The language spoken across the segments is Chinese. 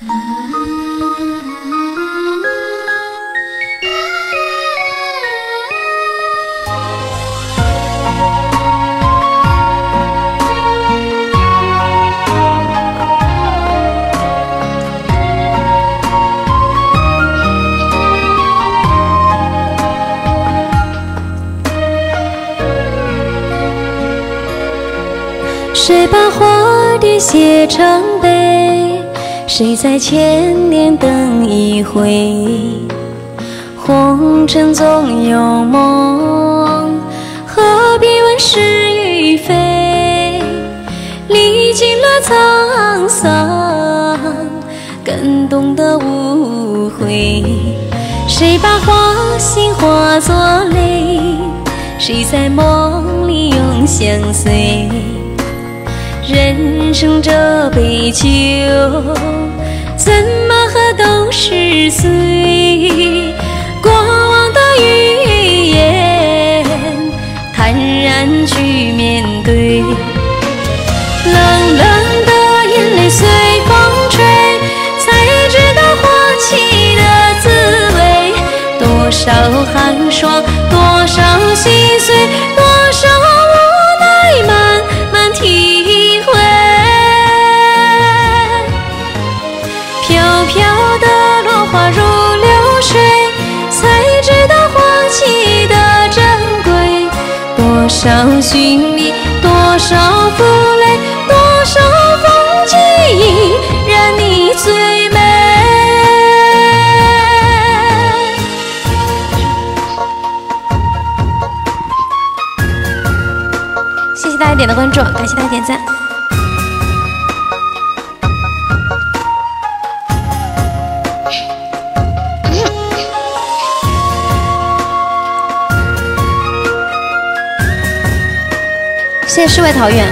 谁把花蝶写成碑？谁在千年等一回？红尘总有梦，何必问是与非？历尽了沧桑，更懂得无悔。谁把花心化作泪？谁在梦里永相随？人生这杯酒，怎么喝都是醉。过往的语言，坦然去面对。冷冷的眼泪随风吹，才知道花期的滋味。多少寒霜，多少心碎，多少无奈，慢慢体会。飘飘的落花如流水，才知道花期的珍贵。多少寻觅，多少负累，多少风景依然你最美。谢谢大家点的关注，感谢大家点赞。谢谢世外桃源。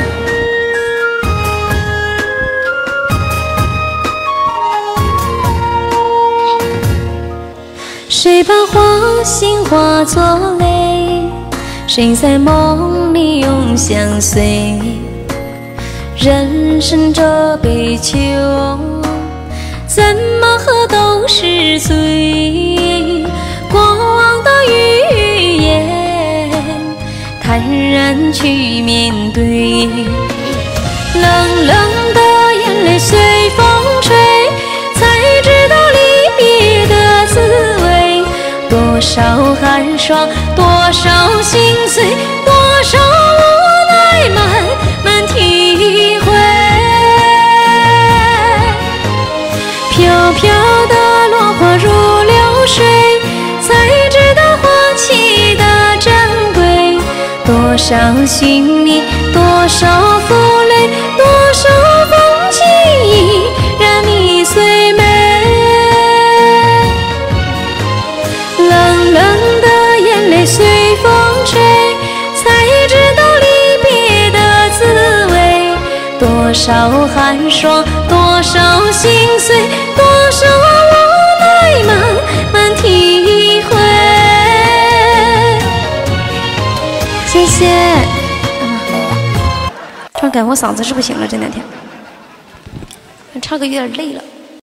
谁把花心化作泪？谁在梦里永相随？人生这杯酒，怎么喝都是醉。过往的语言，坦然去面对。冷冷的眼泪随风吹，才知道离别的滋味。多少寒霜，多少心碎，多少无奈，慢慢体会。飘飘的落花如流水，才知道花期的珍贵。多少寻觅，多少负累，多少风景依然你最美。冷冷的眼泪随风吹，才知道离别的滋味。多少寒霜，多少心碎，多少无奈，慢慢体会。谢谢。突然感觉我嗓子是不行了，这两天唱歌有点累了。